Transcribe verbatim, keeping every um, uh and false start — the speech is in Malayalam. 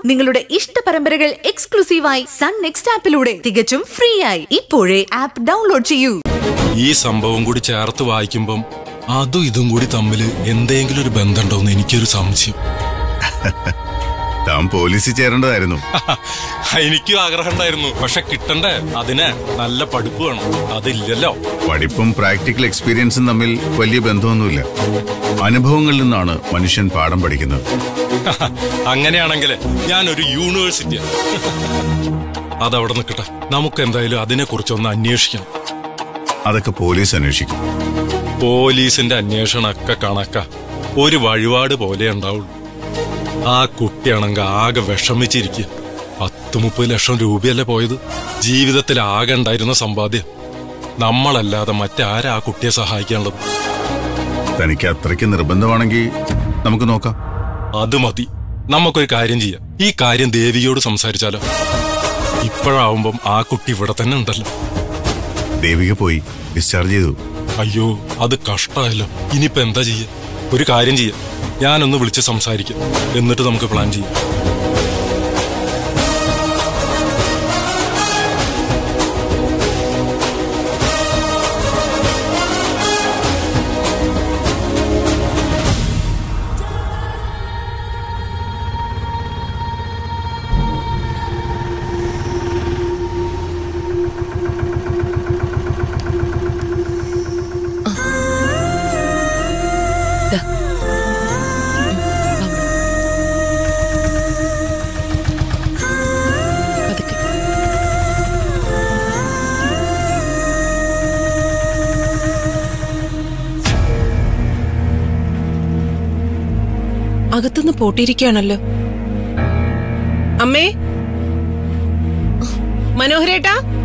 നിങ്ങളുടെ ഇഷ്ട പരമ്പരകൾ എക്സ്ക്ലൂസീവായി സൺ നെക്സ്റ്റ് ആപ്പിലൂടെ തികച്ചും ഫ്രീ ആയി ഇപ്പോഴേ ആപ്പ് ഡൗൺലോഡ് ചെയ്യൂ. ഈ സംഭവം കൂടി ചേർത്ത് വായിക്കുമ്പം അതും ഇതും കൂടി തമ്മിൽ എന്തെങ്കിലും ഒരു ബന്ധമുണ്ടോന്ന് എനിക്കൊരു സംശയം. താൻ പോലീസിൽ ചേരേണ്ടതായിരുന്നു. എനിക്കും ആഗ്രഹം ഉണ്ടായിരുന്നു, പക്ഷെ കിട്ടണ്ടേ. അതിന് നല്ല പഠിപ്പ് വേണം, അതില്ലല്ലോ. പഠിപ്പും പ്രാക്ടിക്കൽ എക്സ്പീരിയൻസും തമ്മിൽ വലിയ ബന്ധമൊന്നുമില്ല. അനുഭവങ്ങളിൽ നിന്നാണ് മനുഷ്യൻ പാഠം പഠിക്കുന്നത്. അങ്ങനെയാണെങ്കിൽ ഞാനൊരു യൂണിവേഴ്സിറ്റിയാണ്. അതവിടെ നിൽക്കട്ടെ, നമുക്ക് എന്തായാലും അതിനെ കുറിച്ചൊന്ന് അന്വേഷിക്കണം. അതൊക്കെ പോലീസ് അന്വേഷിക്കും. പോലീസിന്റെ അന്വേഷണമൊക്കെ കണക്കാ, ഒരു വഴിപാട് പോലെ ഉണ്ടാവുള്ളൂ. ആ കുട്ടിയാണെങ്കിൽ ആകെ വിഷമിച്ചിരിക്കുക. പത്ത് മുപ്പത് ലക്ഷം രൂപയല്ലേ പോയത്. ജീവിതത്തിൽ ആകെ ഉണ്ടായിരുന്ന സമ്പാദ്യം. നമ്മളല്ലാതെ മറ്റാരാ ആ കുട്ടിയെ സഹായിക്കാനുള്ളത്? തനിക്ക് അത്രയ്ക്ക് നിർബന്ധമാണെങ്കിൽ നമുക്ക് നോക്കാം. അത് മതി. നമുക്കൊരു കാര്യം ചെയ്യാം. ഈ കാര്യം ദേവിയോട് സംസാരിച്ചാലോ? ഇപ്പോഴാവുമ്പം ആ കുട്ടി ഇവിടെ തന്നെ ഉണ്ടല്ലോ. ദേവിക പോയി ഡിസ്ചാർജ് ചെയ്തു. അയ്യോ, അത് കഷ്ടമായല്ലോ. ഇനിയിപ്പോ എന്താ ചെയ്യാ? ഒരു കാര്യം ചെയ്യാം, ഞാനൊന്ന് വിളിച്ച് സംസാരിക്കാം, എന്നിട്ട് നമുക്ക് പ്ലാൻ ചെയ്യാം. അകത്തുനിന്ന് പൂട്ടിയിരിക്കുകയാണല്ലോ. അമ്മേ, മനോഹരേട്ടാ.